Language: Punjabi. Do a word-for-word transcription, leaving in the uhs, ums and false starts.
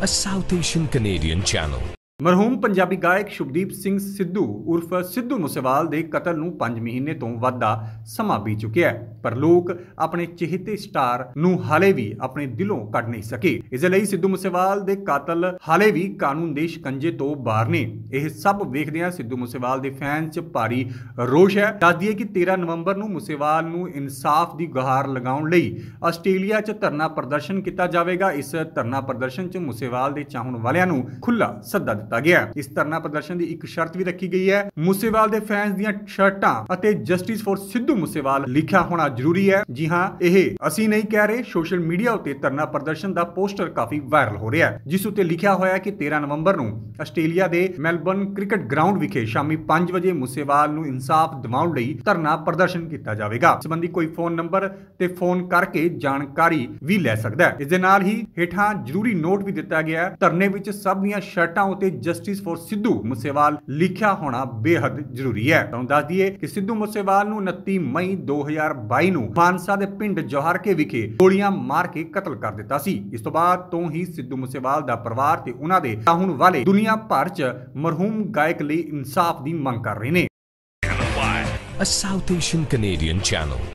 a South Asian Canadian channel. ਮਰਹੂਮ Punjabi ਗਾਇਕ ਸ਼ੁਭਦੀਪ ਸਿੰਘ ਸਿੱਧੂ ਉਰਫ ਸਿੱਧੂ ਮੂਸੇਵਾਲ ਦੇ ਕਤਲ ਨੂੰ ਪੰਜ ਮਹੀਨੇ ਤੋਂ ਵੱਧ ਦਾ ਸਮਾਂ ਬੀਤ ਚੁੱਕਿਆ ਹੈ, ਪਰ ਲੋਕ ਆਪਣੇ ਚਹੇਤੇ ਸਟਾਰ ਨੂੰ ਹਾਲੇ ਵੀ ਆਪਣੇ ਦਿਲੋਂ ਕੱਢ ਨਹੀਂ ਸਕੇ। ਇਸ ਲਈ ਸਿੱਧੂ ਮੂਸੇਵਾਲ ਦੇ ਕਾਤਲ ਹਾਲੇ ਵੀ ਕਾਨੂੰਨ ਦੇ ਸ਼ਿਕੰਜੇ ਤੋਂ ਬਾਹਰ ਨੇ। ਇਹ ਸਭ ਵੇਖਦਿਆਂ ਸਿੱਧੂ ਮੂਸੇਵਾਲ ਦੇ ਫੈਨਸ 'ਚ ਭਾਰੀ ਰੋਸ਼ ਹੈ। ਦੱਸ ਦਈਏ ਕਿ ਤੇਰਾਂ ਨਵੰਬਰ ਨੂੰ ਮੂਸੇਵਾਲ ਨੂੰ ਇਨਸਾਫ ਦੀ ਗੁਹਾਰ ਲਗਾਉਣ ਲਈ ਆਸਟ੍ਰੇਲੀਆ 'ਚ ਧਰਨਾ ਪ੍ਰਦਰਸ਼ਨ ਕੀਤਾ ਜਾਵੇਗਾ। ਇਸ ਧਰਨਾ ਪ੍ਰਦਰਸ਼ਨ 'ਚ ਮੂਸੇਵਾਲ ਦੇ ਚਾਹਣ ਵਾਲਿਆਂ ਨੂੰ ਖੁੱਲ੍ਹਾ ਸੱਦਾ ਦਿੱਤਾ ਗਿਆ। ਇਸ ਧਰਨਾ ਪ੍ਰਦਰਸ਼ਨ ਦੀ ਇੱਕ ਸ਼ਰਤ ਵੀ ਰੱਖੀ ਗਈ ਹੈ, ਮੂਸੇਵਾਲ ਦੇ ਫੈਨਸ ਦੀਆਂ ਸ਼ਰਟਾਂ ਅਤੇ ਜਸਟਿਸ ਫॉर ਸਿੱਧੂ ਮੂਸੇਵਾਲ ਲਿਖਿਆ ਹੋਣਾ ਜ਼ਰੂਰੀ ਹੈ। ਜੀ ਹਾਂ, ਇਹ ਅਸੀਂ ਨਹੀਂ ਕਹਿ ਰਹੇ। ਸੋਸ਼ਲ ਮੀਡੀਆ ਉੱਤੇ ਧਰਨਾ ਪ੍ਰਦਰਸ਼ਨ ਦਾ ਪੋਸਟਰ ਕਾਫੀ ਵਾਇਰਲ ਹੋ ਰਿਹਾ ਹੈ, ਜਿਸ ਉੱਤੇ ਲਿਖਿਆ ਹੋਇਆ ਹੈ ਕਿ ਤੇਰਾਂ ਨਵੰਬਰ ਨੂੰ ਆਸਟ੍ਰੇਲੀਆ ਦੇ ਮੈਲਬਰਨ ਕ੍ਰਿਕਟ ਗਰਾਊਂਡ ਵਿਖੇ ਸ਼ਾਮੀ ਪੰਜ ਵਜੇ ਮੂਸੇਵਾਲ ਨੂੰ ਇਨਸਾਫ ਦਿਵਾਉਣ ਲਈ ਧਰਨਾ ਪ੍ਰਦਰਸ਼ਨ ਕੀਤਾ ਜਾਵੇਗਾ। ਇਸ ਸੰਬੰਧੀ ਕੋਈ ਫੋਨ ਨੰਬਰ ਤੇ ਫੋਨ ਕਰਕੇ ਜਾਣਕਾਰੀ ਵੀ ਲੈ ਸਕਦਾ ਹੈ। ਇਸ ਦੇ ਨਾਲ ਹੀ ਹੇਠਾਂ ਜ਼ਰੂਰੀ ਨੋਟ ਵੀ ਦਿੱਤਾ ਗਿਆ ਹੈ, ਧਰਨੇ ਵਿੱਚ ਸਭ ਦੀਆਂ ਸ਼ਰਟਾਂ ਉੱਤੇ ਜਸਟਿਸ ਫॉर ਸਿੱਧੂ ਮੂਸੇਵਾਲ ਲਿਖਿਆ ਹੋਣਾ ਬੇहद ਜ਼ਰੂਰੀ ਹੈ। ਤੁਹਾਨੂੰ ਦੱਸ ਦਈਏ ਕਿ ਸਿੱਧੂ ਮੂਸੇਵਾਲ ਨੂੰ ਉਨੱਤੀ ਮਈ ਦੋ ਹਜ਼ਾਰ ਬਾਈ ਨੂੰ ਮਾਨਸਾ ਦੇ ਪਿੰਡ ਜੋਹਰਕੇ ਵਿਖੇ ਗੋਲੀਆਂ ਮਾਰ ਕੇ ਕਤਲ ਕਰ ਦਿੱਤਾ ਸੀ। ਇਸ ਤੋਂ ਬਾਅਦ ਤੋਂ ਹੀ ਸਿੱਧੂ ਮੂਸੇਵਾਲ ਦਾ ਪਰਿਵਾਰ ਤੇ ਉਹਨਾਂ ਦੇ ਚਾਹਣ ਵਾਲੇ ਦੁਨੀਆ ਭਰ 'ਚ ਮਰਹੂਮ ਗਾਇਕ ਲਈ ਇਨਸਾਫ ਦੀ ਮੰਗ ਕਰ ਰਹੇ ਨੇ। A South Asian Canadian channel.